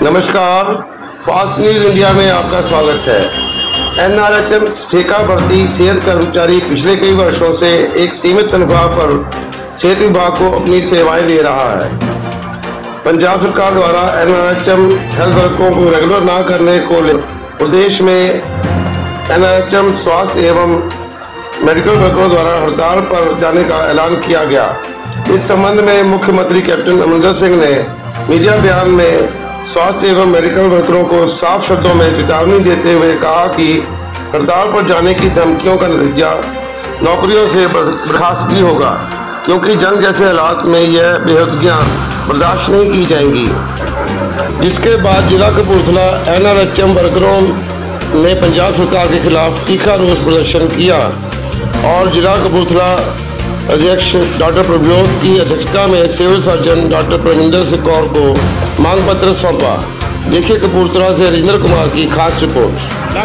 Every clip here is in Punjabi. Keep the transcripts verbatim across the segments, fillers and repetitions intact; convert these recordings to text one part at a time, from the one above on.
नमस्कार, फास्ट न्यूज इंडिया में आपका स्वागत है। एन आर एच एम ठेका भर्ती सेहत कर्मचारी पिछले कई वर्षों से एक सीमित तनख्वाह पर सेहत विभाग को अपनी सेवाएं दे रहा है। पंजाब सरकार द्वारा N R H M health वर्करों को रेगुलर न करने को प्रदेश में एन आर एच एम स्वास्थ्य एवं मेडिकल वर्करों द्वारा हड़ताल पर जाने का ऐलान किया गया। इस संबंध में मुख्यमंत्री कैप्टन अमरिंदर सिंह ने मीडिया बयान में स्वास्थ्य एवं मेडिकल वर्करों को साफ शब्दों में चेतावनी देते हुए कहा कि हड़ताल पर जाने की धमकियों का नतीजा नौकरियों से बर्खास्तगी होगा, क्योंकि जंग जैसे हालात में यह बेहूदगियां बर्दाश्त नहीं की जाएंगी। जिसके बाद जिला Kapurthala N R H M वर्करों ने पंजाब सरकार के खिलाफ तीखा रोष प्रदर्शन किया और जिला कपूरथला अध्यक्ष डॉक्टर प्रभजोत की अध्यक्षता में civil surgeon doctor Parminder Singh Kaur को मांग पत्र सौंपा। देखिए कपूरथला से राजेंद्र कुमार की खास रिपोर्ट।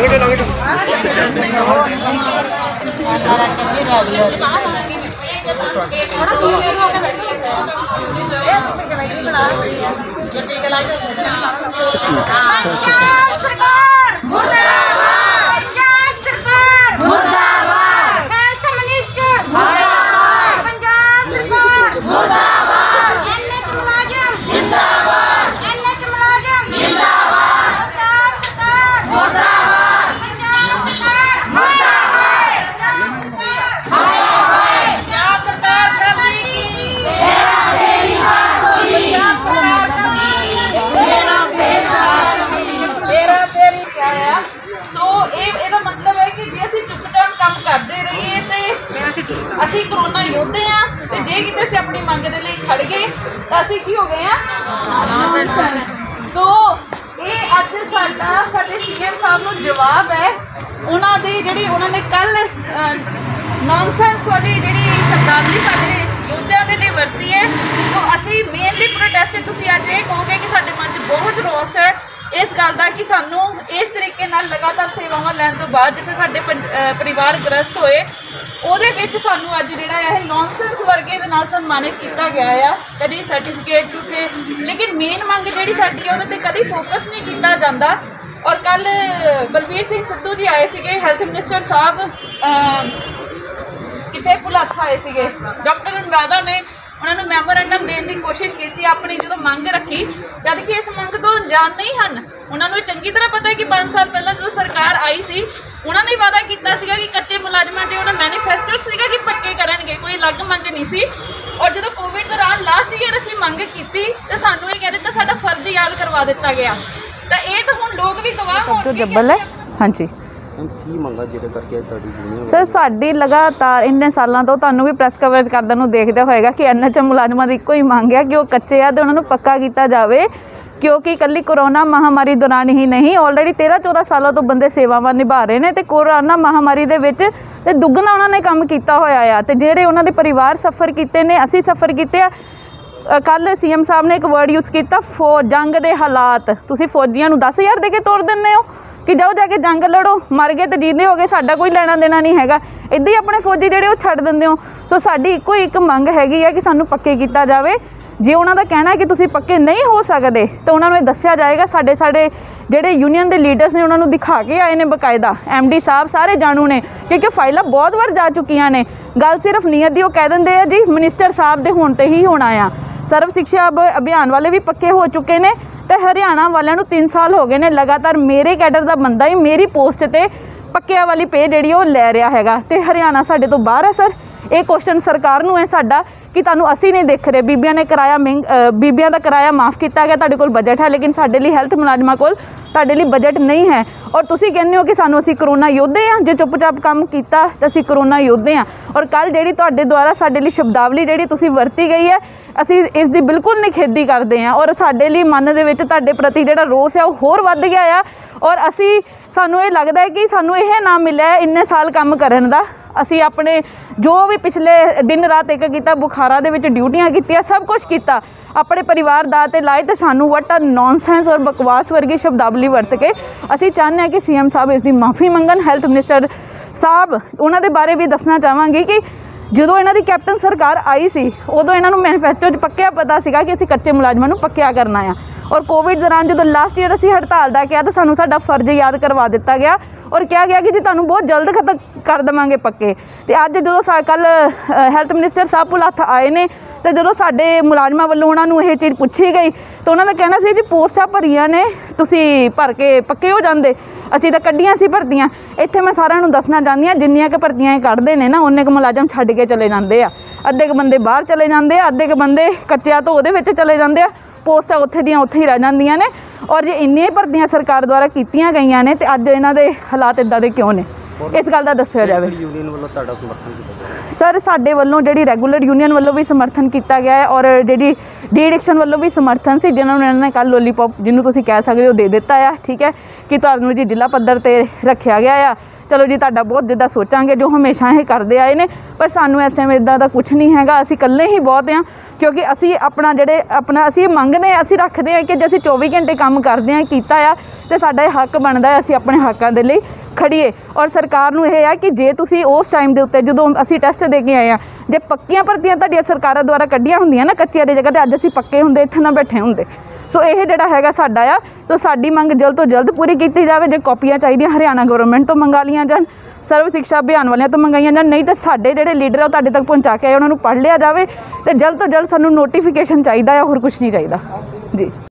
ਅਸੀਂ ਕਰੋਨਾ ਯੋਧੇ ਆ ਤੇ ਜੇ ਕਿਤੇ ਅਸੀਂ ਆਪਣੀ ਮੰਗ ਦੇ ਲਈ ਖੜ ਗਏ ਤਾਂ ਅਸੀਂ ਕੀ ਹੋ ਗਏ ਆ ਤੋ ਇਹ ਅੱਜ ਸਾਡਾ ਸਾਡੇ ਸੀਐਮ ਸਾਹਿਬ ਨੂੰ ਜਵਾਬ ਹੈ ਉਹਨਾਂ ਦੀ ਜਿਹੜੀ ਉਹਨਾਂ ਨੇ ਕੱਲ ਨੌਨਸੈਂਸ ਵਾਲੀ ਜਿਹੜੀ ਸ਼ਬਦਾਵਲੀ ਸਾਡੇ ਯੋਧਿਆਂ ਦੇ ਲਈ ਵਰਤੀ ਹੈ। ਤੋ ਅਸੀਂ ਮੇਨਲੀ ਪ੍ਰੋਟੈਸਟ ਤੁਸੀਂ ਅੱਜ ਇਹ ਕਹੋਗੇ ਕਿ ਸਾਡੇ ਮਨ 'ਚ ਬਹੁਤ ਰੋਸ ਹੈ ਇਸ ਗੱਲ ਦਾ ਕਿ ਸਾਨੂੰ ਇਸ ਤਰੀਕੇ ਨਾਲ ਲਗਾਤਾਰ ਸੇਵਾਵਾਂ ਲੈਣ ਤੋਂ ਬਾਅਦ ਜਿੱਥੇ ਸਾਡੇ ਪਰਿਵਾਰ ਗ੍ਰਸਤ ਹੋਏ ਉਹਦੇ ਵਿੱਚ ਸਾਨੂੰ ਅੱਜ ਜਿਹੜਾ ਇਹ ਨੌਨਸੈਂਸ ਵਰਗੇ ਦੇ ਨਾਲ ਸਨਮਾਨਿਤ ਕੀਤਾ ਗਿਆ ਆ। ਕਦੀ ਸਰਟੀਫਿਕੇਟ ਝੂਠੇ, ਲੇਕਿਨ ਮੇਨ ਮੰਗ ਜਿਹੜੀ ਸਾਡੀ ਉਹਦੇ 'ਤੇ ਕਦੀ ਫੋਕਸ ਨਹੀਂ ਕੀਤਾ ਜਾਂਦਾ। ਔਰ ਕੱਲ ਬਲਬੀਰ ਸਿੰਘ ਸਿੱਧੂ ਜੀ ਆਏ ਸੀਗੇ, ਹੈਲਥ ਮਿਨਿਸਟਰ ਸਾਹਿਬ ਕਿਤੇ ਭੁਲੱਥ ਆਏ ਸੀਗੇ, ਡਾਕਟਰ ਅਨੁਰਾਧਾ ਨੇ ਉਹਨਾਂ ਨੂੰ ਮੈਮੋਰੈਂਡਮ ਦੇਣ ਦੀ ਕੋਸ਼ਿਸ਼ ਕੀਤੀ, ਆਪਣੀ ਜਦੋਂ ਮੰਗ ਰੱਖੀ, ਜਦ ਕਿ ਇਸ ਮੰਗ ਤੋਂ ਅਣਜਾਣ ਨਹੀਂ ਹਨ। ਉਹਨਾਂ ਨੂੰ ਚੰਗੀ ਤਰ੍ਹਾਂ ਪਤਾ ਹੈ ਕਿ ਪੰਜ ਸਾਲ ਪਹਿਲਾਂ ਜਦੋਂ ਸਰਕਾਰ ਆਈ ਸੀ ਉਹਨਾਂ ਨੇ ਵਾਅਦਾ ਕੀਤਾ ਸੀਗਾ ਕਿ ਕੱਚੇ ਮੁਲਾਜ਼ਮਾਂ ਦੇ ਉਹਨਾਂ ਮੈਨੀਫੈਸਟੋ ਸੀਗਾ ਕਿ ਪੱਕੇ ਕਰਨਗੇ, ਕੋਈ ਅਲੱਗ ਮੰਗ ਨਹੀਂ ਸੀ। ਔਰ ਜਦੋਂ ਕੋਵਿਡ ਦੌਰਾਨ ਲਾਸਟ ਈਅਰ ਅਸੀਂ ਮੰਗ ਕੀਤੀ ਤਾਂ ਸਾਨੂੰ ਇਹ ਕਹਿ ਦਿੱਤਾ ਸਾਡਾ ਫਰਜ਼ ਯਾਦ ਕਰਵਾ ਦਿੱਤਾ ਗਿਆ। ਤਾਂ ਇਹ ਤਾਂ ਹੁਣ ਲੋਕ ਵੀ ਗਵਾਹ ਹੋਣ ਜੱਬਲ ਹੈ। ਹਾਂਜੀ ਕੀ ਮੰਗਾ ਜਿਹਦੇ ਕਰਕੇ ਤੁਹਾਡੀ ਸਰ ਸਾਡੀ ਲਗਾਤਾਰ ਇੰਨੇ ਸਾਲਾਂ ਤੋਂ ਤੁਹਾਨੂੰ ਵੀ ਪ੍ਰੈਸ ਕਵਰੇਜ ਕਰਦੇ ਨੂੰ ਦੇਖਦੇ ਹੋਏਗਾ ਕਿ ਐਨ ਐਚ ਐਮ ਮੁਲਾਜ਼ਮਾਂ ਦੀ ਇੱਕੋ ਹੀ ਮੰਗ ਹੈ ਕਿ ਉਹ ਕੱਚੇ ਆ ਤੇ ਉਹਨਾਂ ਨੂੰ ਪੱਕਾ ਕੀਤਾ ਜਾਵੇ, ਕਿਉਂਕਿ ਇਕੱਲੀ ਕੋਰੋਨਾ ਮਹਾਮਾਰੀ ਦੌਰਾਨ ਹੀ ਨਹੀਂ ਆਲਰੇਡੀ ਤੇਰ੍ਹਾਂ ਚੌਦ੍ਹਾਂ ਸਾਲਾਂ ਤੋਂ ਬੰਦੇ ਸੇਵਾਵਾਂ ਨਿਭਾ ਰਹੇ ਨੇ ਤੇ ਕੋਰੋਨਾ ਮਹਾਮਾਰੀ ਦੇ ਵਿੱਚ ਤੇ ਦੁੱਗਣਾ ਉਹਨਾਂ ਨੇ ਕੰਮ ਕੀਤਾ ਹੋਇਆ ਆ ਤੇ ਜਿਹੜੇ ਉਹਨਾਂ ਦੇ ਪਰਿਵਾਰ ਸਫਰ ਕੀਤੇ ਨੇ, ਅਸੀਂ ਸਫਰ ਕੀਤੇ ਆ। ਕੱਲ੍ਹ ਸੀ ਐਮ ਸਾਹਿਬ ਨੇ ਇੱਕ ਵਰਡ ਯੂਜ਼ ਕੀਤਾ, ਫੌ ਜੰਗ ਦੇ ਹਾਲਾਤ। ਤੁਸੀਂ ਫੌਜੀਆਂ ਨੂੰ ਦਸ ਹਜ਼ਾਰ ਦੇ ਕੇ ਤੋਰ ਦਿੰਦੇ ਹੋ ਕਿ ਜਾਓ ਜਾ ਕੇ ਜੰਗ ਲੜੋ, ਮਰ ਗਏ ਤੇ ਜੀਂਦੇ ਹੋ ਗਏ, ਸਾਡਾ ਕੋਈ ਲੈਣਾ ਦੇਣਾ ਨਹੀਂ ਹੈਗਾ। ਇੱਦਾਂ ਹੀ ਆਪਣੇ ਫੌਜੀ ਜਿਹੜੇ ਉਹ ਛੱਡ ਦਿੰਦੇ ਹੋ। ਸੋ ਸਾਡੀ ਇੱਕੋ ਇੱਕ ਮੰਗ ਹੈਗੀ ਹੈ ਕਿ ਸਾਨੂੰ ਪੱਕੇ ਕੀਤਾ ਜਾਵੇ। ਜੇ ਉਹਨਾਂ ਦਾ ਕਹਿਣਾ ਹੈ ਕਿ ਤੁਸੀਂ ਪੱਕੇ ਨਹੀਂ ਹੋ ਸਕਦੇ ਤਾਂ ਉਹਨਾਂ ਨੂੰ ਇਹ ਦੱਸਿਆ ਜਾਏਗਾ। ਸਾਡੇ ਸਾਡੇ ਜਿਹੜੇ ਯੂਨੀਅਨ ਦੇ ਲੀਡਰਸ ਨੇ ਉਹਨਾਂ ਨੂੰ ਦਿਖਾ ਕੇ ਆਏ ਨੇ ਬਕਾਇਦਾ, ਐਮ ਡੀ ਸਾਹਿਬ ਸਾਰੇ ਜਾਣੂ ਨੇ, ਕਿਉਂਕਿ ਫਾਈਲਾਂ ਬਹੁਤ ਵਾਰ ਜਾ ਚੁੱਕੀਆਂ ਨੇ। ਗੱਲ ਸਿਰਫ ਨੀਅਤ ਦੀ, ਉਹ ਕਹਿ ਦਿੰਦੇ ਆ ਜੀ ਮਿਨਿਸਟਰ ਸਾਹਿਬ ਦੇ ਹੋਣ 'ਤੇ ਹੀ ਹੋਣਾ ਆ। ਸਰਵ ਸਿੱਖਿਆ ਅਭਿਆਨ ਵਾਲੇ ਵੀ ਪੱਕੇ ਹੋ ਚੁੱਕੇ ਨੇ ਤੇ ਹਰਿਆਣਾ ਵਾਲਿਆਂ ਨੂੰ ਤਿੰਨ ਸਾਲ ਹੋ ਗਏ ਨੇ ਲਗਾਤਾਰ ਮੇਰੇ ਕੈਡਰ ਦਾ ਬੰਦਾ ਹੀ ਮੇਰੀ ਪੋਸਟ 'ਤੇ ਪੱਕਿਆਂ ਵਾਲੀ ਪੇ ਜਿਹੜੀ ਉਹ ਲੈ ਰਿਹਾ ਹੈਗਾ ਤੇ ਹਰਿਆਣਾ ਸਾਡੇ ਤੋਂ ਬਾਹਰ ਹੈ। ਸਰ ਇਹ ਕੁਐਸਚਨ ਸਰਕਾਰ ਨੂੰ ਹੈ ਸਾਡਾ ਕਿ ਤੁਹਾਨੂੰ ਅਸੀਂ ਨਹੀਂ ਦੇਖ ਰਹੇ। ਬੀਬੀਆਂ ਨੇ ਕਿਰਾਇਆ ਮਹਿੰਗ ਬੀਬੀਆਂ ਦਾ ਕਿਰਾਇਆ ਮਾफ़ ਕੀਤਾ ਗਿਆ, ਤੁਹਾਡੇ ਕੋਲ ਬਜਟ ਹੈ, ਲੇਕਿਨ ਸਾਡੇ ਲਈ ਹੈਲਥ ਮੁਲਾਜ਼ਮਾਂ ਕੋਲ ਤੁਹਾਡੇ ਲਈ ਬਜਟ ਨਹੀਂ ਹੈ। ਔਰ ਤੁਸੀਂ ਕਹਿੰਦੇ ਹੋ ਕਿ ਸਾਨੂੰ ਅਸੀਂ ਕਰੋਨਾ ਯੋਧੇ ਹਾਂ, ਜੇ ਚੁੱਪ-ਚਾਪ ਕੰਮ ਕੀਤਾ ਤਾਂ ਅਸੀਂ ਕਰੋਨਾ ਯੋਧੇ ਹਾਂ। ਔਰ ਕੱਲ੍ਹ ਜਿਹੜੀ ਤੁਹਾਡੇ ਦੁਆਰਾ ਸਾਡੇ ਲਈ ਸ਼ਬਦਾਵਲੀ ਜਿਹੜੀ ਤੁਸੀਂ ਵਰਤੀ ਗਈ ਹੈ, ਅਸੀਂ ਇਸ ਦੀ ਬਿਲਕੁਲ ਨਿਖੇਧੀ ਕਰਦੇ ਹਾਂ। ਔਰ ਸਾਡੇ ਲਈ ਮਨ ਦੇ ਵਿੱਚ ਤੁਹਾਡੇ ਪ੍ਰਤੀ ਜਿਹੜਾ ਰੋਸ ਹੈ ਉਹ ਹੋਰ ਵੱਧ ਗਿਆ ਆ। ਔਰ ਅਸੀਂ ਸਾਨੂੰ ਇਹ ਲੱਗਦਾ ਹੈ ਕਿ ਸਾਨੂੰ ਇਹ ਨਾ ਮਿਲਿਆ ਇੰਨੇ ਸਾਲ ਕੰਮ ਕਰਨ ਦਾ। ਅਸੀਂ ਆਪਣੇ ਜੋ ਵੀ ਪਿਛਲੇ ਦਿਨ ਰਾਤ ਇੱਕ ਕੀਤਾ, ਬੁਖਾਰਾ ਦੇ ਵਿੱਚ ਡਿਊਟੀਆਂ ਕੀਤੀਆਂ, ਸਭ ਕੁਛ ਕੀਤਾ ਆਪਣੇ ਪਰਿਵਾਰ ਦਾ ਤੇ ਲਾਏ, ਤੇ ਸਾਨੂੰ ਵਟ ਆ ਨੌਨਸੈਂਸ ਔਰ ਬਕਵਾਸ ਵਰਗੀ ਸ਼ਬਦਾਵਲੀ ਵਰਤ ਕੇ ਅਸੀਂ ਚਾਹੁੰਦੇ ਹਾਂ ਕਿ ਸੀ ਐਮ ਸਾਹਿਬ ਇਸ ਦੀ ਮਾफ़ੀ ਮੰਗਣ। ਹੈਲਥ ਮਿਨਿਸਟਰ ਸਾਹਿਬ ਉਹਨਾਂ ਦੇ ਬਾਰੇ ਵੀ ਦੱਸਣਾ ਚਾਹਾਂਗੀ ਕਿ ਜਦੋਂ ਇਹਨਾਂ ਦੀ ਕੈਪਟਨ ਸਰਕਾਰ ਆਈ ਸੀ ਉਦੋਂ ਇਹਨਾਂ ਨੂੰ ਮੈਨੀਫੈਸਟੋ 'ਚ ਪੱਕਿਆ ਪਤਾ ਸੀਗਾ ਕਿ ਅਸੀਂ ਕੱਚੇ ਮੁਲਾਜ਼ਮਾਂ ਨੂੰ ਪੱਕਿਆ ਕਰਨਾ ਆ। ਔਰ ਕੋਵਿਡ ਦੌਰਾਨ ਜਦੋਂ ਲਾਸਟ ਈਅਰ ਅਸੀਂ ਹੜਤਾਲ ਦਾ ਕਿਹਾ ਤਾਂ ਸਾਨੂੰ ਸਾਡਾ ਫਰਜ਼ ਯਾਦ ਕਰਵਾ ਦਿੱਤਾ ਗਿਆ ਔਰ ਕਿਹਾ ਗਿਆ ਕਿ ਜੀ ਤੁਹਾਨੂੰ ਬਹੁਤ ਜਲਦ ਖਤਮ ਕਰ ਦੇਵਾਂਗੇ ਪੱਕੇ। ਤੇ ਅੱਜ ਜਦੋਂ ਸਾ ਕੱਲ ਹੈਲਥ ਮਿਨਿਸਟਰ ਸਾਹਿਬ ਭੁਲੱਥ ਆਏ ਨੇ ਤੇ ਜਦੋਂ ਸਾਡੇ ਮੁਲਾਜ਼ਮਾਂ ਵੱਲੋਂ ਉਹਨਾਂ ਨੂੰ ਇਹ ਚੀਜ਼ ਪੁੱਛੀ ਗਈ ਤਾਂ ਉਹਨਾਂ ਦਾ ਕਹਿਣਾ ਸੀ ਜੀ ਪੋਸਟਾਂ ਭਰੀਆਂ ਨੇ, ਤੁਸੀਂ ਭਰ ਕੇ ਪੱਕੇ ਹੋ ਜਾਂਦੇ, ਅਸੀਂ ਤਾਂ ਕੱਢੀਆਂ ਸੀ ਭਰਤੀਆਂ। ਇੱਥੇ ਮੈਂ ਸਾਰਿਆਂ ਨੂੰ ਦੱਸਣਾ ਚਾਹੁੰਦੀ ਹਾਂ ਜਿੰਨੀਆਂ ਕੁ ਭਰਤੀਆਂ ਇਹ ਕੱਢਦੇ ਨੇ ਨਾ ਉਹਨੇ ਕੁ ਮੁਲਾਜ਼ਮ ਛੱਡ ਕੇ ਚਲੇ ਜਾਂਦੇ ਆ। ਅੱਧੇ ਕੁ ਬੰਦੇ ਬਾਹਰ ਚਲੇ ਜਾਂਦੇ ਆ, ਅੱਧੇ ਕੁ ਬੰਦੇ ਕੱਚਿਆਂ ਤੋਂ ਉਹਦੇ ਵਿੱਚ ਚਲੇ ਜਾਂਦੇ ਆ, ਪੋਸਟਾਂ ਉੱਥੇ ਦੀਆਂ ਉੱਥੇ ਹੀ ਰਹਿ ਜਾਂਦੀਆਂ ਨੇ। ਔਰ ਜੇ ਇੰਨੀਆਂ ਹੀ ਭਰਤੀਆਂ ਸਰਕਾਰ ਦੁਆਰਾ ਕੀਤੀਆਂ ਗਈਆਂ ਨੇ ਤੇ ਅੱਜ ਇਹਨਾਂ ਦੇ ਹਾਲਾਤ ਇੱਦਾਂ ਦੇ ਕਿਉਂ ਨੇ, ਇਸ ਗੱਲ ਦਾ ਦੱਸਿਆ ਜਾਵੇ। ਯੂਨੀਅਨ ਵੱਲੋਂ ਤੁਹਾਡਾ ਸਮਰਥਨ ਕੀਤਾ ਗਿਆ ਸਰ ਸਾਡੇ ਵੱਲੋਂ ਜਿਹੜੀ ਰੈਗੂਲਰ ਯੂਨੀਅਨ ਵੱਲੋਂ ਵੀ ਸਮਰਥਨ ਕੀਤਾ ਗਿਆ ਹੈ ਔਰ ਜਿਹੜੀ ਡੀ ਐਡਿਕਸ਼ਨ ਵੱਲੋਂ ਵੀ ਸਮਰਥਨ ਸੀ, ਜਿਨ੍ਹਾਂ ਨੂੰ ਇਹਨਾਂ ਨੇ ਕੱਲ੍ਹ ਲੋਲੀਪੌਪ ਜਿਹਨੂੰ ਤੁਸੀਂ ਕਹਿ ਸਕਦੇ ਹੋ ਦੇ ਦਿੱਤਾ ਆ। ਠੀਕ ਹੈ ਕਿ ਤੁਹਾਨੂੰ ਜੀ ਜ਼ਿਲ੍ਹਾ ਪੱਧਰ 'ਤੇ ਰੱਖਿਆ ਗਿਆ ਆ। ਚਲੋ ਜੀ ਤੁਹਾਡਾ ਬਹੁਤ ਜਿੱਦਾਂ ਸੋਚਾਂਗੇ ਜੋ ਹਮੇਸ਼ਾ ਇਹ ਕਰਦੇ ਆਏ ਨੇ, ਪਰ ਸਾਨੂੰ ਇਸ ਟਾਈਮ ਇੱਦਾਂ ਦਾ ਕੁਛ ਨਹੀਂ ਹੈਗਾ। ਅਸੀਂ ਇਕੱਲੇ ਹੀ ਬਹੁਤ ਹਾਂ ਕਿਉਂਕਿ ਅਸੀਂ ਆਪਣਾ ਜਿਹੜੇ ਆਪਣਾ ਅਸੀਂ ਮੰਗਦੇ ਹਾਂ, ਅਸੀਂ ਰੱਖਦੇ ਹਾਂ ਕਿ ਜੇ ਅਸੀਂ ਚੌਵੀ ਘੰਟੇ ਕੰਮ ਕਰਦੇ ਹਾਂ ਕੀਤਾ ਆ ਤੇ ਸਾਡਾ ਇਹ ਹੱਕ ਬਣਦਾ ਹੈ ਅਸੀਂ ਆਪਣੇ ਹੱਕਾਂ ਦੇ ਲਈ ਖੜੀਏ। ਔਰ ਸਰਕਾਰ ਨੂੰ ਇਹ ਹੈ ਕਿ ਜੇ ਤੁਸੀਂ ਉਸ ਟਾਈਮ ਦੇ ਉੱਤੇ ਜਦੋਂ ਅਸੀਂ ਟੈਸਟ ਦੇ ਕੇ ਆਏ ਹਾਂ ਜੇ ਪੱਕੀਆਂ ਭਰਤੀਆਂ ਤੁਹਾਡੀਆਂ ਸਰਕਾਰਾਂ ਦੁਆਰਾ ਕੱਢੀਆਂ ਹੁੰਦੀਆਂ ਨਾ ਕੱਚੀਆਂ ਦੀ ਜਗ੍ਹਾ 'ਤੇ ਅੱਜ ਅਸੀਂ ਪੱਕੇ ਹੁੰਦੇ, ਇੱਥੇ ਨਾ ਬੈਠੇ ਹੁੰਦੇ। ਸੋ ਇਹ ਜਿਹੜਾ ਹੈਗਾ ਸਾਡਾ ਆ, ਸੋ ਸਾਡੀ ਮੰਗ ਜਲਦ ਤੋਂ ਜਲਦ ਪੂਰੀ ਕੀਤੀ ਜਾਵੇ। ਜੇ ਕਾਪੀਆਂ ਚਾਹੀਦੀਆਂ ਹਰਿਆਣਾ ਗਵਰਨਮੈਂਟ ਤੋਂ ਮੰਗਾ ਲਈਆਂ ਜਾਣ, ਸਰਵ ਸਿੱਖਿਆ ਅਭਿਆਨ ਵਾਲਿਆਂ ਤੋਂ ਮੰਗਾਈਆਂ ਜਾਣ, ਨਹੀਂ ਤਾਂ ਸਾਡੇ ਜਿਹੜੇ ਲੀਡਰ ਆ ਉਹ ਤੁਹਾਡੇ ਤੱਕ ਪਹੁੰਚਾ ਕੇ ਆਏ ਉਹਨਾਂ ਨੂੰ ਪੜ੍ਹ ਲਿਆ ਜਾਵੇ ਤੇ ਜਲਦ ਤੋਂ ਜਲਦ ਸਾਨੂੰ ਨੋਟੀਫਿਕੇਸ਼ਨ ਚਾਹੀਦਾ ਆ, ਹੋਰ ਕੁਛ ਨਹੀਂ ਚਾਹੀਦਾ ਜੀ।